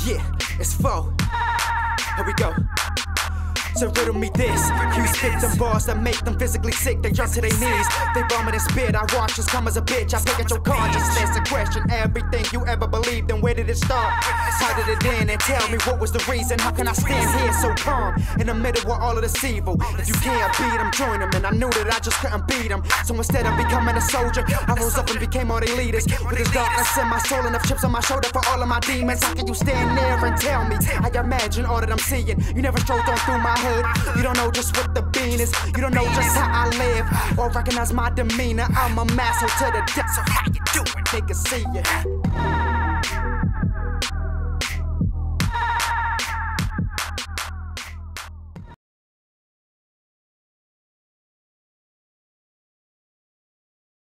Yeah, it's 4. Here we go. So riddle me this. You spit them bars that make them physically sick. They drop to their knees. They vomit and spit. I watch us come as a bitch. I pick at your consciousness and question everything you ever believed. And where did it start? How did it end? And tell me what was the reason. How can I stand here so calm in the middle of all of this evil? If you can't beat them, join them. And I knew that I just couldn't beat them. So instead of becoming a soldier, I rose up and became all their leaders. With this darkness in my soul, enough chips on my shoulder for all of my demons. How can you stand there and tell me? I imagine all that I'm seeing. You never strolled on through my hood. You don't know just what the bean is. You don't know just how I live or recognize my demeanor. I'm a master to the death. So how you doing? Niggas see ya.